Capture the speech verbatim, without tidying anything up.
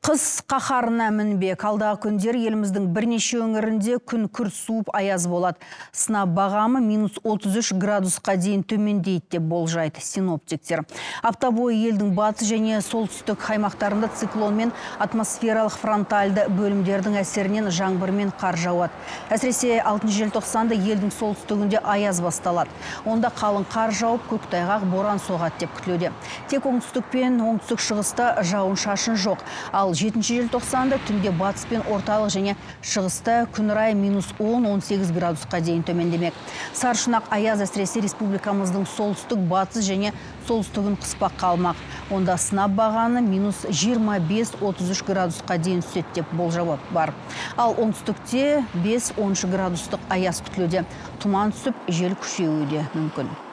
Қыс қаһарына мінбек. Алдағы күндер еліміздің бірнеше өңірінде күн күрт суып аяз болады. Сынап бағамы минус отыз үш градусқа дейін төмендейді деп болжайды синоптиктер. Апта бойы елдің батыс және солтүстік аймақтарында циклон мен атмосфералық фронтальды бөлімдердің әсерінен жаңбыр мен қар жауады. Әсіресе алтыншы желтоқсанда елдің солтүстігінде аяз басталады. Онда қалың қар жауып, көктайғақ, боран соғады деп күтілуде. Тек оңтүстік пен оңтүстік шығыста жауын шашын жоқ. Ал жетінші желтоқсанда түнде батыс пен орталық және шығыста күн райы минус он он сегіз градусқа дейін төмендемек. Саршұнақ аяз әсіресе республикамыздың солтүстік, батыс және солтүстігін қыспақ қалмақ. Онда сынап бағаны минус жиырма бес отыз үш градусқа дейін түседі деп болжау бар. Ал оңтүстікте бес он үш градустық аяз күтілуде. Тұман түсіп, жел күшеюі де мүмкін.